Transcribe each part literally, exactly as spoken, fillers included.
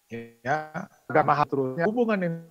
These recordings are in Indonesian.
ya, agak mahal terusnya hubungan ini.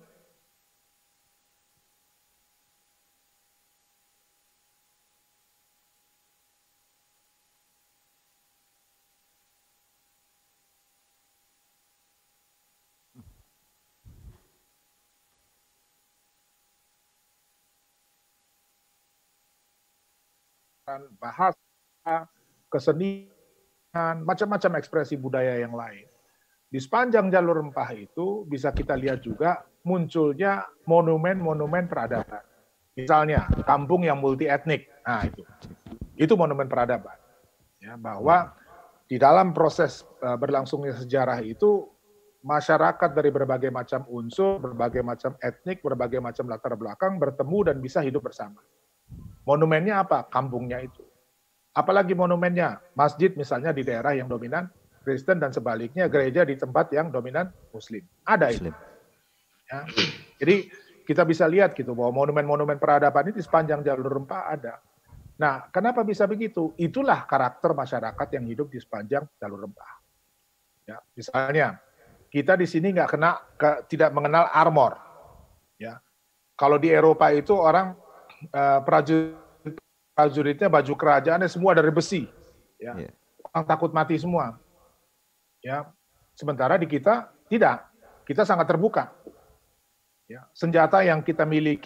Bahasa, kesenian, macam-macam ekspresi budaya yang lain. Di sepanjang jalur rempah itu bisa kita lihat juga munculnya monumen-monumen peradaban. Misalnya kampung yang multi etnik, nah itu, itu monumen peradaban. Ya, bahwa di dalam proses uh, berlangsungnya sejarah itu masyarakat dari berbagai macam unsur, berbagai macam etnik, berbagai macam latar belakang bertemu dan bisa hidup bersama. Monumennya apa? Kampungnya itu. Apalagi monumennya, masjid misalnya di daerah yang dominan Kristen dan sebaliknya gereja di tempat yang dominan Muslim. Ada Muslim. Itu. Ya. Jadi kita bisa lihat gitu bahwa monumen-monumen peradaban itu di sepanjang jalur rempah ada. Nah, kenapa bisa begitu? Itulah karakter masyarakat yang hidup di sepanjang jalur rempah. Ya, misalnya kita di sini nggak kena, ke, tidak mengenal armor. Ya, kalau di Eropa itu orang uh, prajurit prajuritnya baju kerajaannya semua dari besi, ya, yeah. Orang takut mati semua, ya. Sementara di kita tidak, kita sangat terbuka, ya. Senjata yang kita miliki,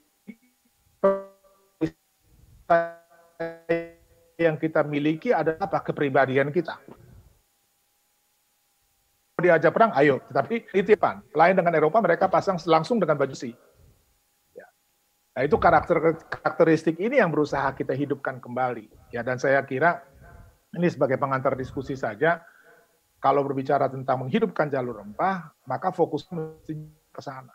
yang kita miliki adalah apa? Kepribadian kita. Diajak perang, ayo, tetapi titipan. Lain dengan Eropa, mereka pasang langsung dengan baju besi. Nah, itu karakter karakteristik ini yang berusaha kita hidupkan kembali. Ya, dan saya kira ini sebagai pengantar diskusi saja, kalau berbicara tentang menghidupkan jalur rempah, maka fokusnya mesti ke sana.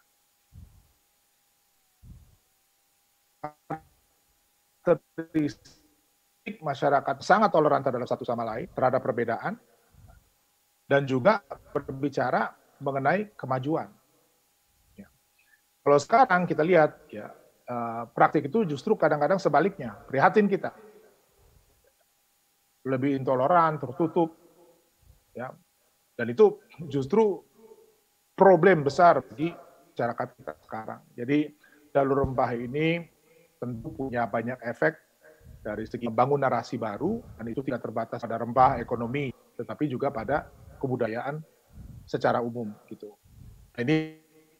Karakteristik masyarakat sangat toleran terhadap satu sama lain, terhadap perbedaan, dan juga berbicara mengenai kemajuan. Ya. Kalau sekarang kita lihat, ya, Uh, praktik itu justru kadang-kadang sebaliknya, prihatin kita. Lebih intoleran, tertutup. Ya. Dan itu justru problem besar bagi masyarakat kita sekarang. Jadi jalur rempah ini tentu punya banyak efek dari segi membangun narasi baru, dan itu tidak terbatas pada rempah ekonomi, tetapi juga pada kebudayaan secara umum. Gitu. Ini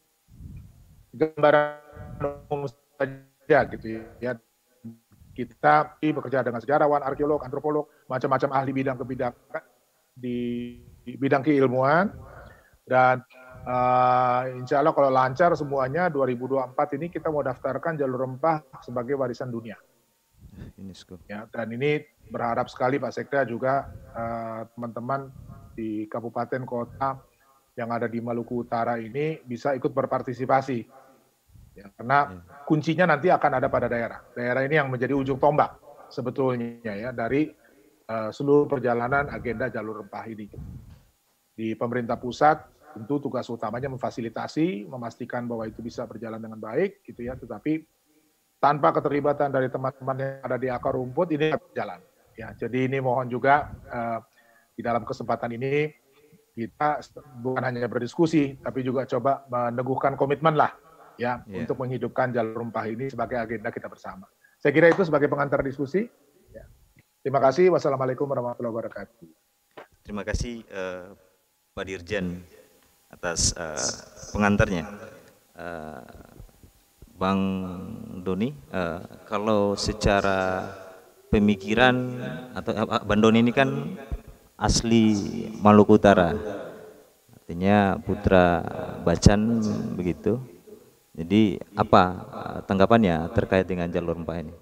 gambaran umum saja gitu ya. Kita bekerja dengan sejarawan, arkeolog, antropolog, macam-macam ahli bidang kebidakan di, di bidang keilmuan, dan uh, insya Allah kalau lancar semuanya dua ribu dua puluh empat ini kita mau daftarkan jalur rempah sebagai warisan dunia. UNESCO. Ya, dan ini berharap sekali Pak Sekda juga uh, teman-teman di kabupaten kota yang ada di Maluku Utara ini bisa ikut berpartisipasi. Ya, karena kuncinya nanti akan ada pada daerah. Daerah ini yang menjadi ujung tombak sebetulnya ya dari uh, seluruh perjalanan agenda jalur rempah ini. Di pemerintah pusat tentu tugas utamanya memfasilitasi, memastikan bahwa itu bisa berjalan dengan baik, gitu ya. Tetapi tanpa keterlibatan dari teman-teman yang ada di akar rumput ini tidak berjalan. Ya, jadi ini mohon juga uh, di dalam kesempatan ini kita bukan hanya berdiskusi, tapi juga coba meneguhkan komitmen lah. Ya, yeah. Untuk menghidupkan jalur rempah ini sebagai agenda kita bersama. Saya kira itu sebagai pengantar diskusi. Ya. Terima kasih. Wassalamualaikum warahmatullahi wabarakatuh. Terima kasih uh, Pak Dirjen atas uh, pengantarnya. Uh, Bang Doni, uh, kalau secara pemikiran atau uh, Bang Doni ini kan asli Maluku Utara, artinya putra Bacan begitu. Jadi apa uh, tanggapannya terkait dengan jalur rempah ini?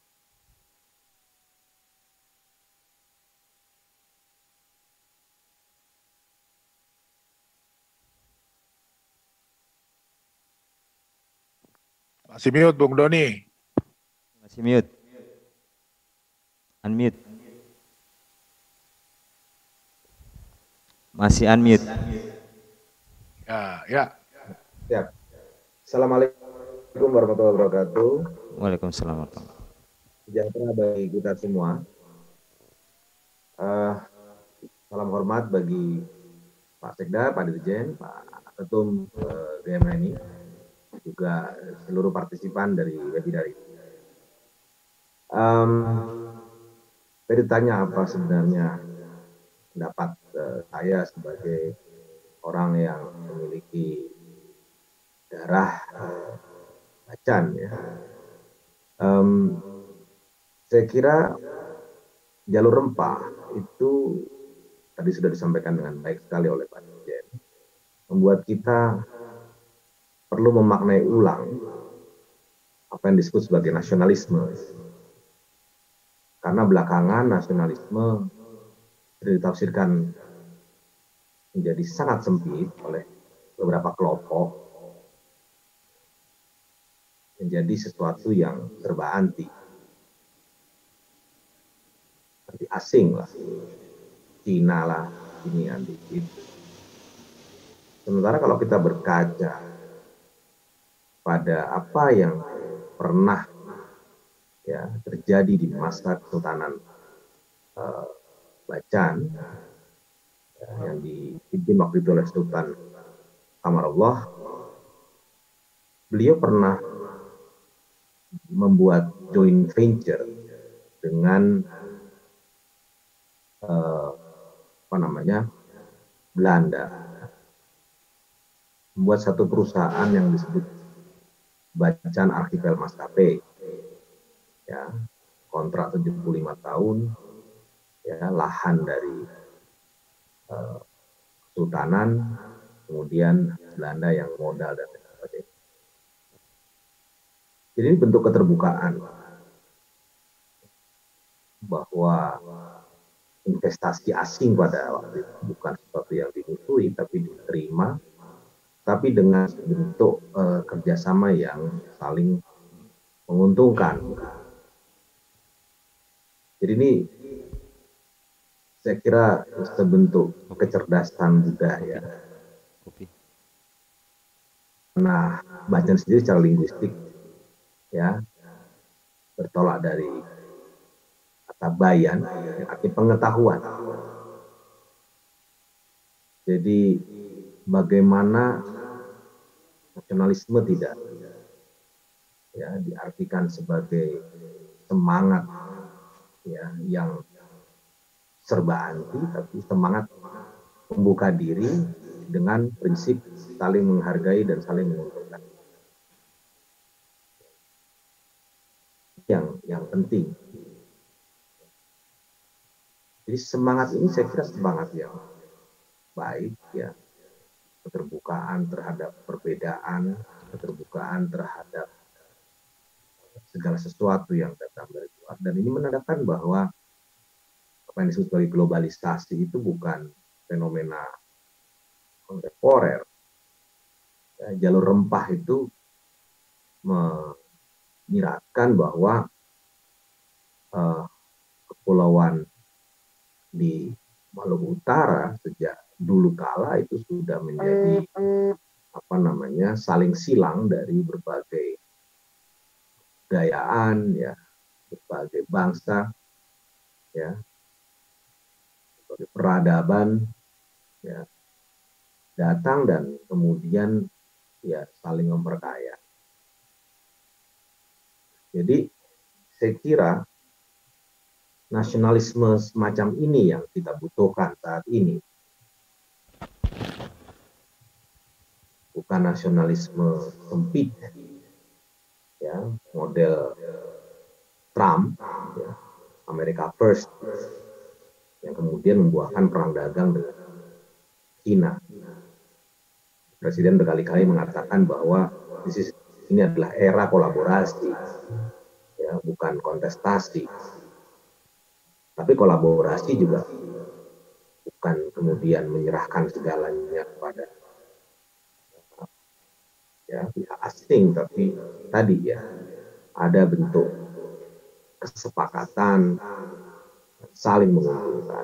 Masih mute, Bung Doni. Masih mute. Unmute. Masih unmute. Ya, ya. Ya. Assalamualaikum warahmatullahi wabarakatuh. Waalaikumsalam warahmatullahi wabarakatuh. Sejahtera bagi kita semua. Uh, salam hormat bagi Pak Sekda, Pak Dirjen, Pak Ketum eh, G M N I, juga seluruh partisipan dari webinar ini. Um, saya ditanya apa sebenarnya pendapat uh, saya sebagai orang yang memiliki darah uh, Bacan ya. Um, saya kira jalur rempah itu tadi sudah disampaikan dengan baik sekali oleh Pak Dirjen, membuat kita perlu memaknai ulang apa yang disebut sebagai nasionalisme. Karena belakangan nasionalisme ditafsirkan menjadi sangat sempit oleh beberapa kelompok, menjadi sesuatu yang serba anti, anti asing lah, Cina lah, ini anti itu. Sementara kalau kita berkaca pada apa yang pernah ya terjadi di masa Kesultanan uh, Bacan ya, yang dipimpin waktu itu oleh Sultan Qamarullah, beliau pernah membuat joint venture dengan uh, apa namanya Belanda, membuat satu perusahaan yang disebut Bacan Archipel Maskapai. Ya, kontrak tujuh puluh lima tahun, ya, lahan dari uh, Kesultanan, kemudian Belanda yang modal dan sebagainya. Jadi ini bentuk keterbukaan bahwa investasi asing pada waktu itu bukan sesuatu yang dimusuhi, tapi diterima, tapi dengan bentuk uh, kerjasama yang saling menguntungkan. Jadi ini saya kira sebentuk kecerdasan budaya. Nah, Bacan sendiri secara linguistik ya bertolak dari kata bayan yang arti pengetahuan. Jadi bagaimana nasionalisme tidak ya diartikan sebagai semangat ya yang serba anti, tapi semangat membuka diri dengan prinsip saling menghargai dan saling menguntungkan. Yang yang penting. Jadi semangat ini saya kira semangat yang baik ya, keterbukaan terhadap perbedaan, keterbukaan terhadap segala sesuatu yang datang dari luar, dan ini menandakan bahwa apa yang disebut sebagai globalisasi itu bukan fenomena kontemporer. Ya, jalur rempah itu menyiratkan bahwa uh, kepulauan di Maluku Utara sejak dulu kala itu sudah menjadi apa namanya saling silang dari berbagai kebudayaan ya, berbagai bangsa ya, berbagai peradaban ya, datang dan kemudian ya saling memperkaya. Jadi saya kira nasionalisme semacam ini yang kita butuhkan saat ini. Bukan nasionalisme sempit, ya, model Trump, ya, America First, yang kemudian membuahkan perang dagang dengan China. Presiden berkali-kali mengatakan bahwa ini adalah era kolaborasi, ya, bukan kontestasi. Tapi kolaborasi juga bukan kemudian menyerahkan segalanya kepada ya pihak asing, tapi tadi ya ada bentuk kesepakatan saling menguntungkan.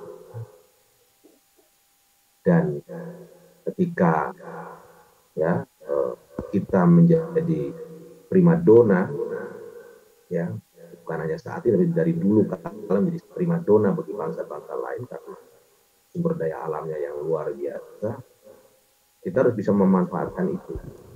Dan ketika ya kita menjadi primadona ya, bukan hanya saat ini, tapi dari dulu kala menjadi primadona bagi bangsa-bangsa lain karena sumber daya alamnya yang luar biasa, kita harus bisa memanfaatkan itu.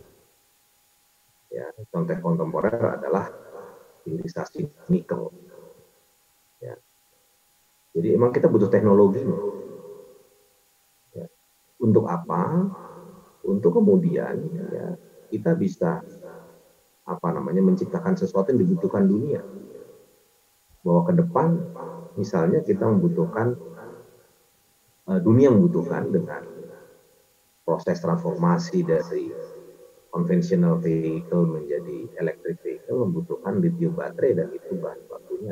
Ya, contoh kontemporer adalah hilirisasi nikel. Ya. Jadi emang kita butuh teknologi. Ya. Untuk apa? Untuk kemudian ya, kita bisa apa namanya menciptakan sesuatu yang dibutuhkan dunia. Bahwa ke depan misalnya kita membutuhkan uh, dunia membutuhkan dengan proses transformasi dari conventional vehicle menjadi electric vehicle membutuhkan lithium baterai, dan itu bahan bakunya.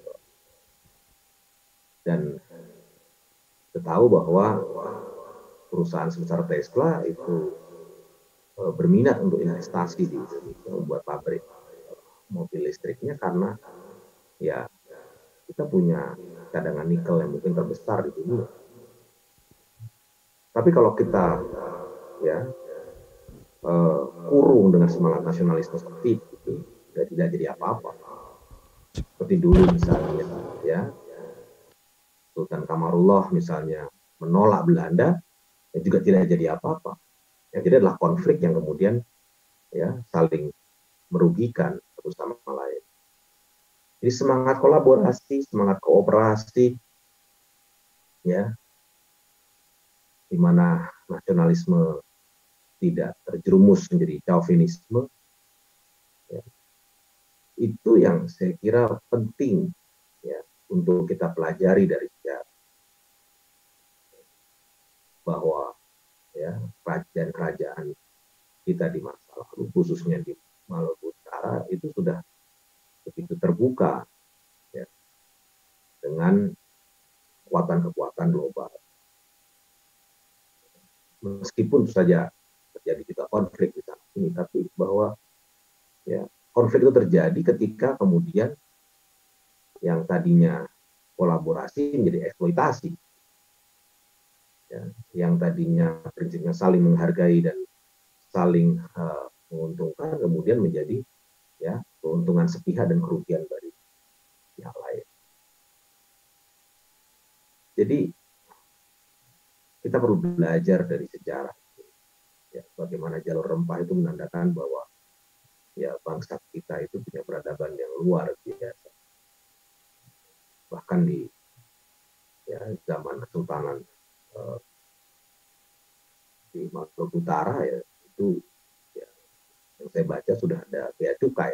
Dan kita tahu bahwa perusahaan sebesar Tesla itu uh, berminat untuk investasi di Indonesia membuat pabrik mobil listriknya, karena ya kita punya cadangan nikel yang mungkin terbesar di dunia. Tapi kalau kita ya uh, kurung dengan semangat nasionalisme seperti itu, ya tidak jadi apa-apa. Seperti dulu misalnya ya Sultan Kamarullah misalnya menolak Belanda, ya juga tidak jadi apa-apa. Yang jadi adalah konflik yang kemudian ya saling merugikan satu sama lain. Jadi semangat kolaborasi, semangat kooperasi, ya, di mana nasionalisme tidak terjerumus menjadi chauvinisme, ya, itu yang saya kira penting ya untuk kita pelajari dari sejarah, bahwa ya kerajaan-kerajaan kita di masa lalu, khususnya di Maluku Utara, itu sudah begitu terbuka ya, dengan kekuatan-kekuatan global. Meskipun itu saja terjadi juga konflik di sana ini, tapi bahwa ya konflik itu terjadi ketika kemudian yang tadinya kolaborasi menjadi eksploitasi, ya, yang tadinya prinsipnya saling menghargai dan saling uh, menguntungkan kemudian menjadi ya keuntungan sepihak dan kerugian dari pihak lain. Jadi kita perlu belajar dari sejarah, ya, bagaimana jalur rempah itu menandakan bahwa ya bangsa kita itu punya peradaban yang luar biasa. Bahkan di ya zaman Kesultanan uh, di Maluku Utara ya itu ya, yang saya baca sudah ada bea cukai.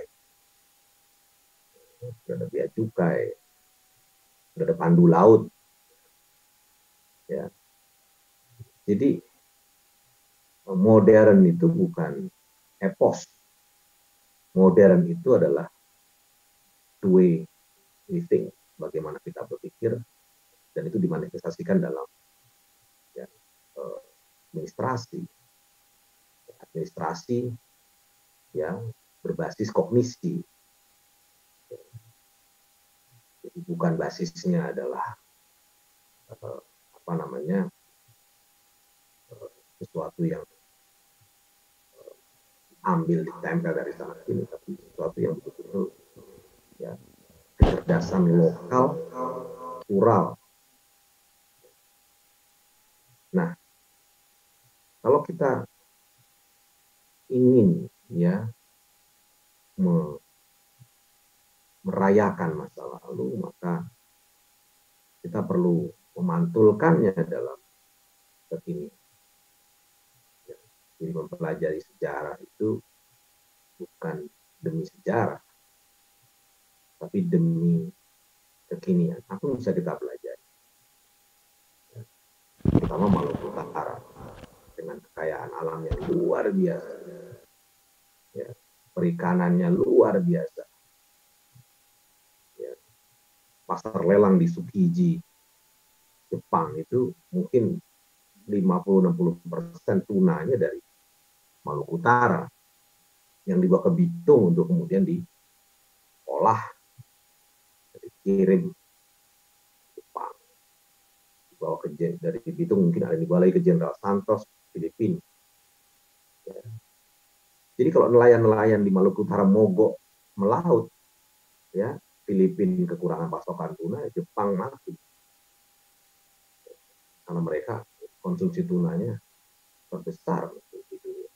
Sudah ada bea cukai, sudah ada pandu laut, ya. Jadi modern itu bukan epos, modern itu adalah the way we think, bagaimana kita berpikir, dan itu dimanifestasikan dalam ya, administrasi, administrasi yang berbasis kognisi. Jadi bukan basisnya adalah uh, apa namanya uh, sesuatu yang uh, ambil ditempel dari sana sini, tapi sesuatu yang betul-betul ya kecerdasan lokal, kultural. Nah, kalau kita ingin ya me merayakan masa lalu, maka kita perlu memantulkannya dalam kekinian. Ya, jadi mempelajari sejarah itu bukan demi sejarah, tapi demi kekinian. Apa yang bisa kita pelajari? Ya, terutama Maluku Utara dengan kekayaan alam yang luar biasa, ya, perikanannya luar biasa. Pasar lelang di Tsukiji, Jepang itu mungkin lima puluh sampai enam puluh persen tunanya dari Maluku Utara yang dibawa ke Bitung untuk kemudian diolah, dikirim ke Jepang, dibawa ke dari Bitung mungkin ada dibawa lagi ke General Santos, Filipina. Ya. Jadi kalau nelayan-nelayan di Maluku Utara mogok melaut, ya Filipina kekurangan pasokan tuna, Jepang mati. karena mereka konsumsi tunanya terbesar di dunia.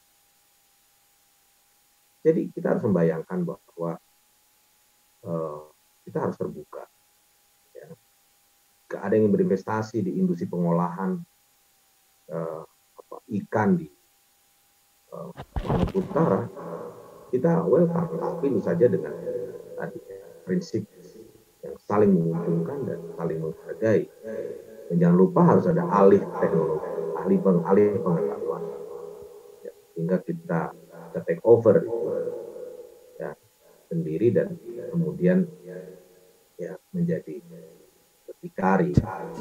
Jadi kita harus membayangkan bahwa uh, kita harus terbuka. Ya. Gak ada yang berinvestasi di industri pengolahan uh, apa, ikan di uh, Maluku Utara, kita welcome, tapi tentu saja dengan tadi prinsip yang saling menguntungkan dan saling menghargai. Dan jangan lupa harus ada alih teknologi, alih, peng, alih pengetahuan, ya, sehingga kita bisa take over itu, ya, sendiri dan kemudian ya menjadi berdikari.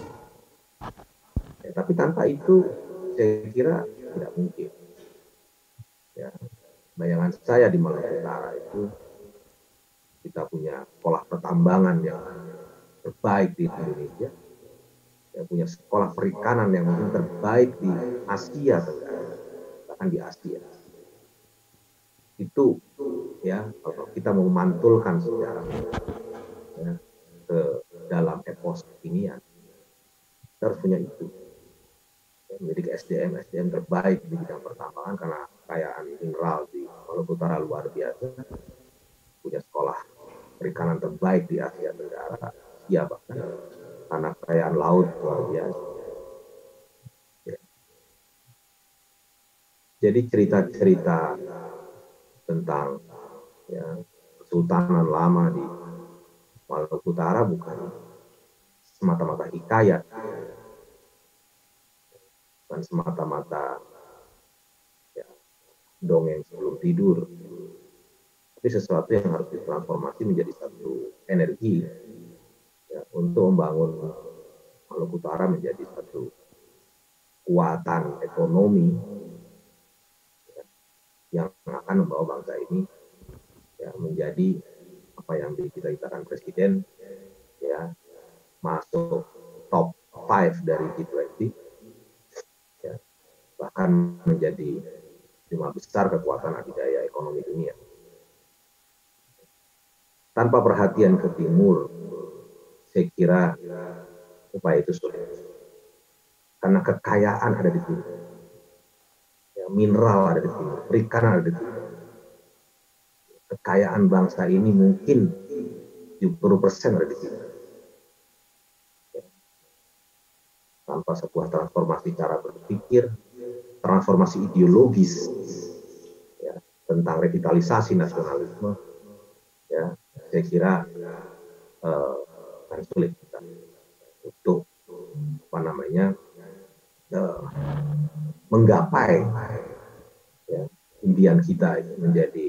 Ya, tapi tanpa itu saya kira tidak mungkin. Ya, bayangan saya di Maluku Utara itu kita punya sekolah pertambangan yang terbaik di Indonesia, yang punya sekolah perikanan yang mungkin terbaik di Asia Tenggara, bahkan di Asia. Itu ya kalau kita mau memantulkan sejarah ya, ke dalam epos kekinian, kita harus punya itu. Ya, memiliki S D M S D M terbaik di bidang pertambangan karena kekayaan mineral di Maluku Utara luar biasa. Punya sekolah perikanan terbaik di Asia Tenggara, Asia bahkan, karena kekayaan laut luar biasa. Ya. Jadi cerita-cerita tentang ya, Kesultanan lama di Maluku Utara bukan semata-mata hikayat, bukan semata-mata ya, dongeng sebelum tidur, tapi sesuatu yang harus ditransformasi menjadi satu energi ya, untuk membangun Maluku Utara menjadi satu kekuatan ekonomi ya, yang akan membawa bangsa ini ya, menjadi apa yang dicita-citakan Presiden ya, masuk top lima dari G dua puluh ya, bahkan menjadi lima besar kekuatan adidaya ekonomi dunia. Tanpa perhatian ke timur, saya kira upaya itu sulit. Karena kekayaan ada di timur. Ya, mineral ada di timur, perikanan ada di timur. Kekayaan bangsa ini mungkin tujuh puluh persen ada di timur. Ya. Tanpa sebuah transformasi cara berpikir, transformasi ideologis, ya, tentang revitalisasi nasionalisme, ya, saya kira uh, akan sulit kita untuk apa namanya uh, menggapai ya, impian kita itu menjadi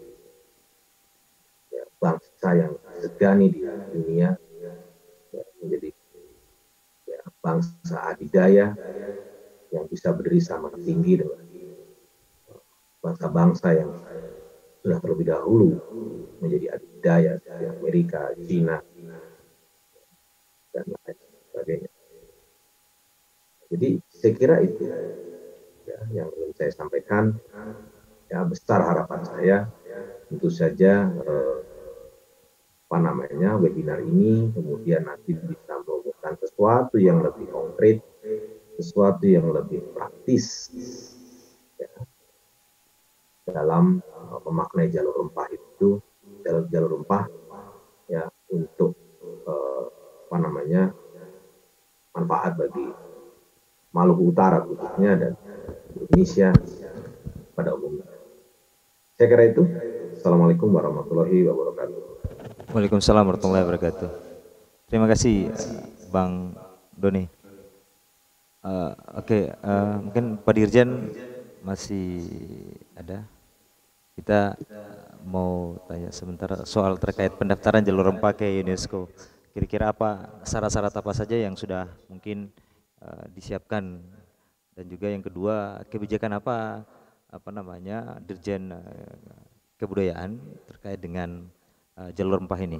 ya, bangsa yang segani di dunia, ya, menjadi ya, bangsa adidaya yang bisa berdiri sama tinggi dengan bangsa-bangsa yang sudah terlebih dahulu menjadi adidaya seperti Amerika, China, dan lain sebagainya. Jadi saya kira itu ya, yang ingin saya sampaikan. Ya, besar harapan saya, tentu saja eh, apa namanya webinar ini kemudian nanti bisa membuat sesuatu yang lebih konkret, sesuatu yang lebih praktis ya, dalam uh, memaknai jalur rempah itu, jalur jalur rempah ya untuk uh, apa namanya manfaat bagi Maluku Utara khususnya dan Indonesia pada umumnya. Saya kira itu. Assalamualaikum warahmatullahi wabarakatuh. Waalaikumsalam warahmatullahi wabarakatuh. Terima kasih Bang Doni. Uh, Oke, okay, uh, mungkin Pak Dirjen masih ada. Kita mau tanya sebentar soal terkait pendaftaran jalur rempah ke UNESCO. Kira-kira apa syarat-syarat apa saja yang sudah mungkin uh, disiapkan, dan juga yang kedua kebijakan apa apa namanya Dirjen uh, Kebudayaan terkait dengan uh, jalur rempah ini.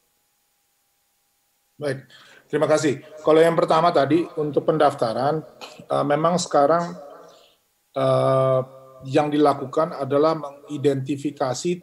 Baik, terima kasih. Kalau yang pertama tadi untuk pendaftaran, uh, memang sekarang uh, yang dilakukan adalah mengidentifikasi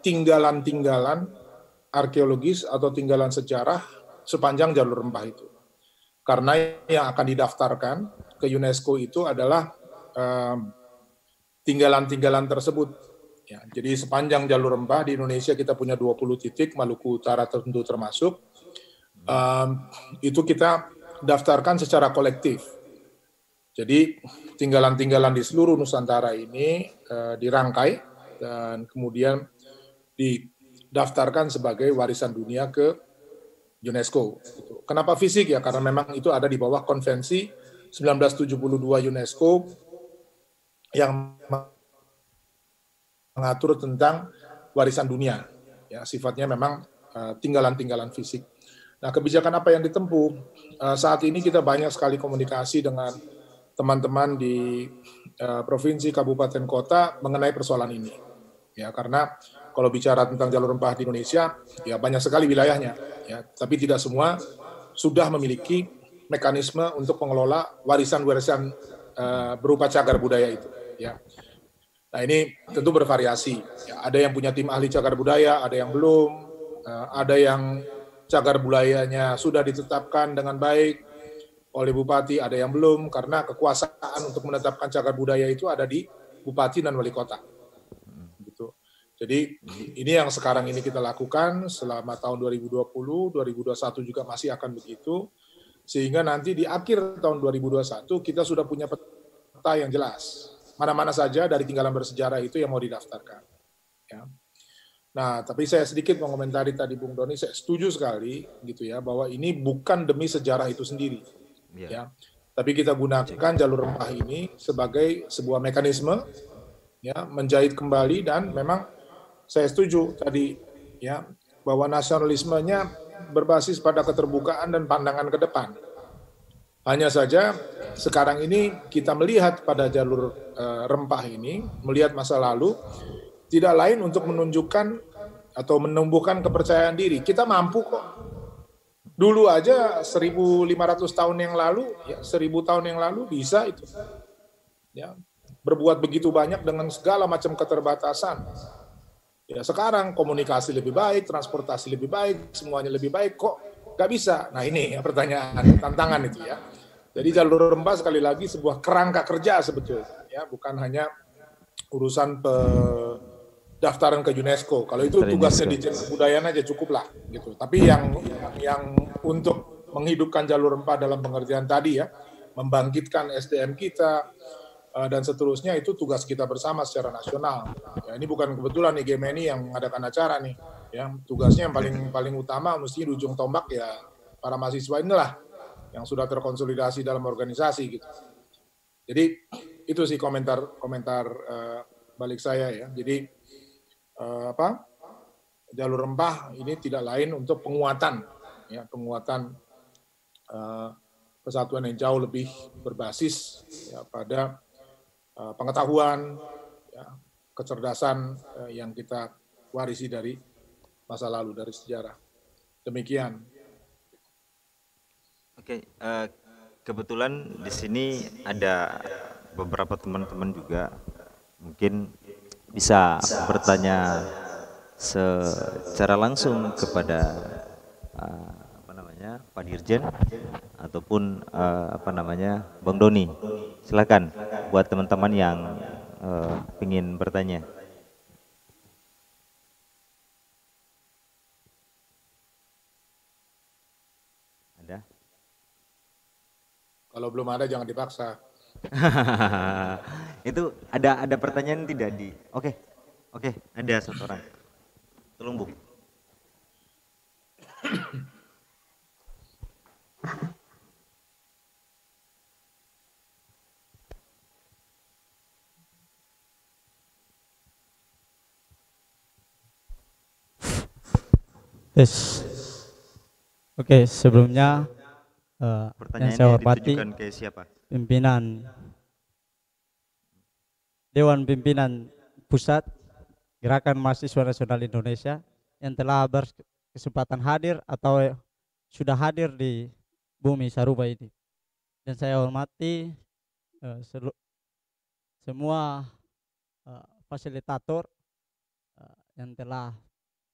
tinggalan-tinggalan arkeologis atau tinggalan sejarah sepanjang jalur rempah itu. karena yang akan didaftarkan ke UNESCO itu adalah um, tinggalan-tinggalan tersebut. Ya, jadi sepanjang jalur rempah di Indonesia kita punya dua puluh titik, Maluku Utara tentu termasuk. Um, itu kita daftarkan secara kolektif. Jadi tinggalan-tinggalan di seluruh Nusantara ini uh, dirangkai dan kemudian didaftarkan sebagai warisan dunia ke UNESCO. Kenapa fisik ya? Karena memang itu ada di bawah konvensi seribu sembilan ratus tujuh puluh dua UNESCO yang mengatur tentang warisan dunia. Ya, sifatnya memang uh, tinggalan-tinggalan fisik. Nah, kebijakan apa yang ditempuh? Uh, saat ini kita banyak sekali komunikasi dengan teman-teman di uh, provinsi, kabupaten, kota mengenai persoalan ini. Ya, karena kalau bicara tentang jalur rempah di Indonesia, ya banyak sekali wilayahnya, ya, tapi tidak semua sudah memiliki mekanisme untuk mengelola warisan-warisan uh, berupa cagar budaya itu. Ya. Nah, ini tentu bervariasi. Ya, ada yang punya tim ahli cagar budaya, ada yang belum, uh, ada yang cagar budayanya sudah ditetapkan dengan baik oleh bupati, ada yang belum, karena kekuasaan untuk menetapkan cagar budaya itu ada di bupati dan wali kota. Jadi ini yang sekarang ini kita lakukan selama tahun dua ribu dua puluh, dua ribu dua puluh satu juga masih akan begitu, sehingga nanti di akhir tahun dua ribu dua puluh satu kita sudah punya peta yang jelas, mana-mana saja dari tinggalan bersejarah itu yang mau didaftarkan. Ya. Nah, tapi saya sedikit mengomentari tadi Bung Doni, saya setuju sekali gitu ya, bahwa ini bukan demi sejarah itu sendiri. Ya. Ya. Tapi kita gunakan jalur rempah ini sebagai sebuah mekanisme ya, menjahit kembali, dan memang saya setuju tadi ya bahwa nasionalismenya berbasis pada keterbukaan dan pandangan ke depan. Hanya saja sekarang ini kita melihat pada jalur uh, rempah ini, melihat masa lalu, tidak lain untuk menunjukkan atau menumbuhkan kepercayaan diri. Kita mampu kok. Dulu aja seribu lima ratus tahun yang lalu, ya seribu tahun yang lalu bisa itu. Ya, berbuat begitu banyak dengan segala macam keterbatasan. Ya, sekarang komunikasi lebih baik, transportasi lebih baik, semuanya lebih baik, kok nggak bisa? Nah ini ya, pertanyaan, tantangan itu ya. Jadi jalur rempah sekali lagi sebuah kerangka kerja sebetulnya, ya bukan hanya urusan pendaftaran ke UNESCO. Kalau itu tugasnya di kebudayaan aja cukup lah, gitu. Tapi yang yang untuk menghidupkan jalur rempah dalam pengertian tadi ya, membangkitkan S D M kita, dan seterusnya, itu tugas kita bersama secara nasional. Ya, ini bukan kebetulan nih G M N I yang mengadakan acara nih. Ya, tugasnya yang paling paling utama mesti di ujung tombak ya para mahasiswa inilah yang sudah terkonsolidasi dalam organisasi gitu. Jadi itu sih komentar komentar uh, balik saya ya. Jadi uh, apa? Jalur rempah ini tidak lain untuk penguatan ya, penguatan uh, persatuan yang jauh lebih berbasis ya, pada pengetahuan, ya, kecerdasan yang kita warisi dari masa lalu, dari sejarah. Demikian. Oke, uh, kebetulan di sini ada beberapa teman-teman juga, mungkin bisa bertanya secara langsung kepada uh, apa namanya Pak Dirjen ataupun uh, apa namanya Bang Doni. Silakan buat teman-teman yang uh, ingin bertanya. Ada? Kalau belum ada jangan dipaksa. Itu ada ada pertanyaan tidak di? Oke, oke, ada satu orang. Tolong Bu. Yes. Oke, sebelumnya uh, yang saya hormati ke siapa? pimpinan Dewan Pimpinan Pusat Gerakan Mahasiswa Nasional Indonesia yang telah berkesempatan hadir atau sudah hadir di Bumi Saruba ini. Dan saya hormati uh, semua uh, fasilitator uh, yang telah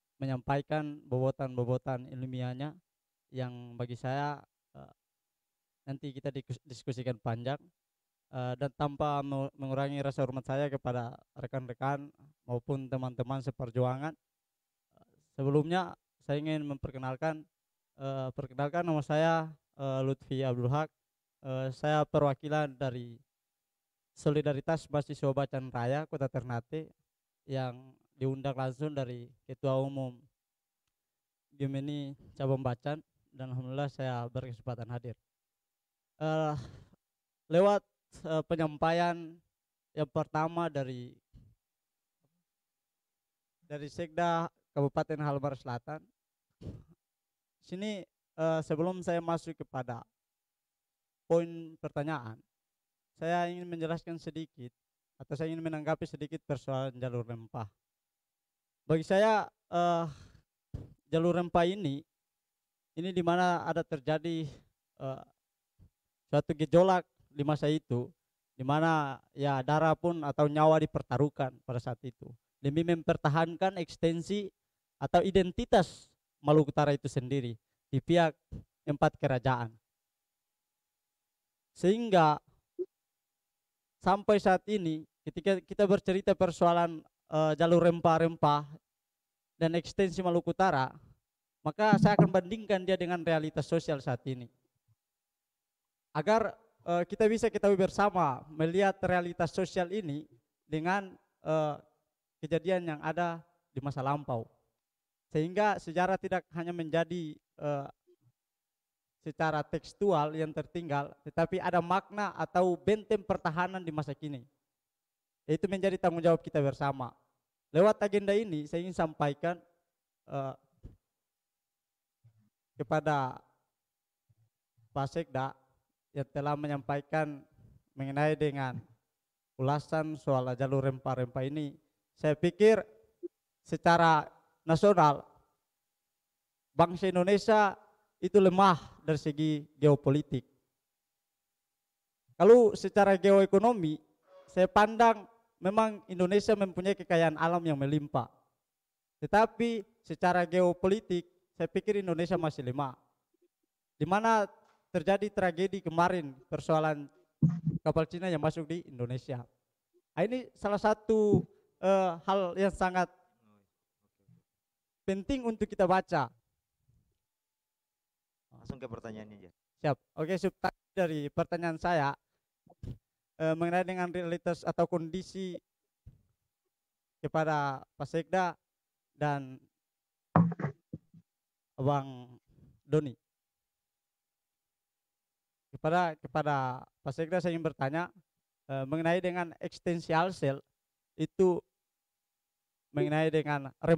menyampaikan bobotan-bobotan ilmiahnya yang bagi saya uh, nanti kita dikus- diskusikan panjang. Eh, dan tanpa me- mengurangi rasa hormat saya kepada rekan-rekan maupun teman-teman seperjuangan, sebelumnya saya ingin memperkenalkan, eh, perkenalkan nama saya eh, Lutfi Abdul Haq. Eh, saya perwakilan dari Solidaritas Mahasiswa Bacan Raya Kota Ternate yang diundang langsung dari Ketua Umum Gemini Cabang Bacan, dan alhamdulillah saya berkesempatan hadir. Eh, lewat eh, penyampaian yang pertama dari dari Sekda Kabupaten Halmahera Selatan, sini eh, sebelum saya masuk kepada poin pertanyaan, saya ingin menjelaskan sedikit atau saya ingin menanggapi sedikit persoalan jalur rempah. Bagi saya eh, jalur rempah ini ini di mana ada terjadi eh, suatu gejolak di masa itu, di mana ya darah pun atau nyawa dipertaruhkan pada saat itu demi mempertahankan ekstensi atau identitas Maluku Utara itu sendiri di pihak empat kerajaan. Sehingga sampai saat ini ketika kita bercerita persoalan uh, jalur rempah-rempah dan ekstensi Maluku Utara, maka saya akan bandingkan dia dengan realitas sosial saat ini. Agar uh, kita bisa ketahui bersama melihat realitas sosial ini dengan uh, kejadian yang ada di masa lampau. Sehingga sejarah tidak hanya menjadi uh, secara tekstual yang tertinggal, tetapi ada makna atau benteng pertahanan di masa kini. Itu menjadi tanggung jawab kita bersama. Lewat agenda ini saya ingin sampaikan uh, kepada Pak Sekda yang telah menyampaikan mengenai dengan ulasan soal jalur rempah-rempah ini. Saya pikir secara nasional bangsa Indonesia itu lemah dari segi geopolitik. Kalau secara geoekonomi, saya pandang memang Indonesia mempunyai kekayaan alam yang melimpah. Tetapi secara geopolitik, saya pikir Indonesia masih lemah. Di mana terjadi tragedi kemarin, persoalan kapal Cina yang masuk di Indonesia. Nah, ini salah satu uh, hal yang sangat penting untuk kita baca. Langsung ke pertanyaannya aja. Siap. Oke, substansi dari pertanyaan saya eh, mengenai dengan realitas atau kondisi kepada Pak Sekda dan Bang Doni. Kepada kepada Pak Sekda saya ingin bertanya eh, mengenai dengan ekstensial sel itu mengenai dengan rem